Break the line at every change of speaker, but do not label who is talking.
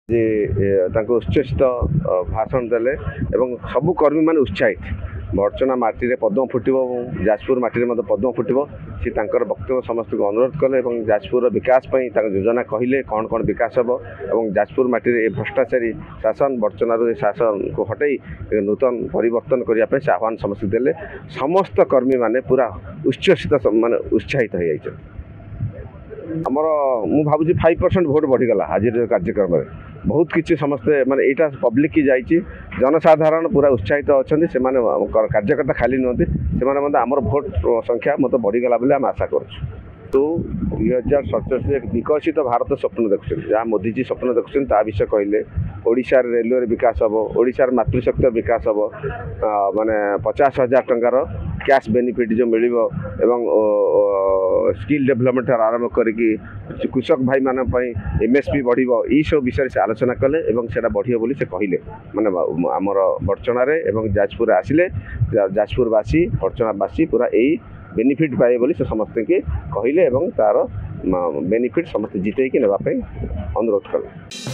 ଯେ ତାଙ୍କୁ ଉଚ୍ଛ୍ୱସିତ ଭାଷଣ ଦେଲେ ଏବଂ ସବୁ କର୍ମୀ ମାନେ ଉତ୍ସାହିତ ବର୍ଚନା ମାଟିରେ ପଦ୍ମ ଫୁଟିବ ଏବଂ ଯାଜପୁର ମାଟିରେ ମଧ୍ୟ ପଦ୍ମ ଫୁଟିବ ସେ ତାଙ୍କର ବକ୍ତବ୍ୟ ସମସ୍ତଙ୍କୁ ଅନୁରୋଧ କଲେ ଏବଂ ଯାଜପୁରର ବିକାଶ ପାଇଁ ତାଙ୍କ ଯୋଜନା କହିଲେ କ'ଣ କ'ଣ ବିକାଶ ହେବ ଏବଂ ଯାଜପୁର ମାଟିରେ ଏ ଭ୍ରଷ୍ଟାଚାରୀ ଶାସନ ବର୍ଚନାରୁ ଏ ଶାସନକୁ ହଟେଇ ନୂତନ ପରିବର୍ତ୍ତନ କରିବା ପାଇଁ ସେ ଆହ୍ୱାନ ସମସ୍ତଙ୍କୁ ଦେଲେ। ସମସ୍ତ କର୍ମୀମାନେ ପୁରା ଉଚ୍ଛ୍ୱସିତ ମାନେ ଉତ୍ସାହିତ ହୋଇଯାଇଛନ୍ତି। आमर मु भावुँ 5% भोट बढ़ीगला आज कार्यक्रम में बहुत किसी समस्ते माने यहाँ पब्लिक की जाइए जनसाधारण पूरा उत्साहित अच्छा से कार्यकर्ता खाली नुहति से आमर भोट संख्या मत बढ़ीगला बोले आम आशा कर 2047 एक विकसित भारत स्वप्न देखुं जहाँ मोदीजी स्वप्न देखुं ता विषय कहले ओडिशा रेलवे विकास हम ओडिशा मातृशक्ति विकास हम माने 50,000 टंकार कैश बेनिफिट जो मिल स्किल डेवलपमेंट आरंभ करके कृषक भाई मान एमएसपी बढ़ यही सब विषय से आलोचना कले से बढ़ बोली से कहले माने आमर बड़चना जाजपुर आसिले जाजपुरवासी बड़चनावासी पूरा यही बेनिफिट पाए बोली से समस्त के कहले तार बेनिफिट समस्त जितैकी नापी अनुरोध कले।